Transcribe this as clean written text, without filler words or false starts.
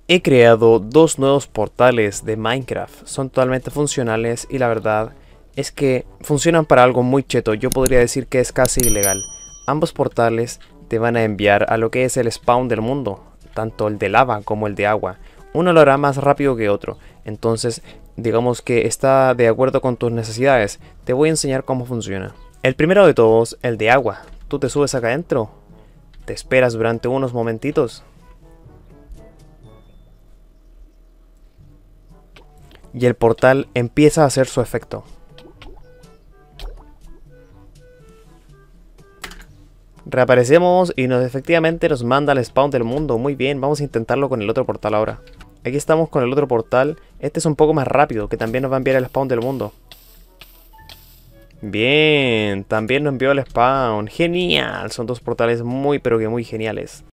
He creado dos nuevos portales de Minecraft. Son totalmente funcionales y la verdad es que funcionan para algo muy cheto. Yo podría decir que es casi ilegal. Ambos portales te van a enviar a lo que es el spawn del mundo, tanto el de lava como el de agua. Uno lo hará más rápido que otro. Entonces, digamos que está de acuerdo con tus necesidades. Te voy a enseñar cómo funciona. El primero de todos, el de agua. Tú te subes acá adentro, te esperas durante unos momentitos y el portal empieza a hacer su efecto. Reaparecemos y efectivamente nos manda al spawn del mundo. Muy bien, vamos a intentarlo con el otro portal ahora. Aquí estamos con el otro portal. Este es un poco más rápido, que también nos va a enviar el spawn del mundo. Bien, también nos envió el spawn. Genial, son dos portales muy pero que muy geniales.